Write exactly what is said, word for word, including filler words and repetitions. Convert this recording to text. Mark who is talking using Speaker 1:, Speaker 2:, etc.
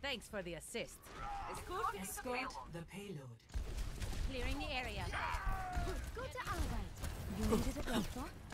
Speaker 1: Thanks for the assist.
Speaker 2: Escort, Escort the payload.
Speaker 1: Clearing the area.
Speaker 3: Gute Arbeit. You needed a doctor?